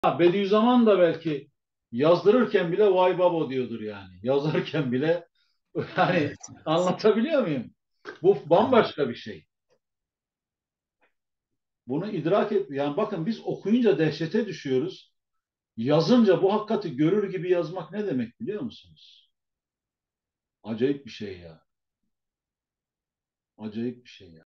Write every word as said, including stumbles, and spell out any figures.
Ha, Bediüzzaman da belki yazdırırken bile vay babo diyordur yani. Yazarken bile yani Evet, evet. anlatabiliyor muyum? Bu Anladım. bambaşka bir şey. Bunu idrak et. Yani bakın biz okuyunca dehşete düşüyoruz. Yazınca bu hakikati görür gibi yazmak ne demek biliyor musunuz? Acayip bir şey ya. Acayip bir şey ya.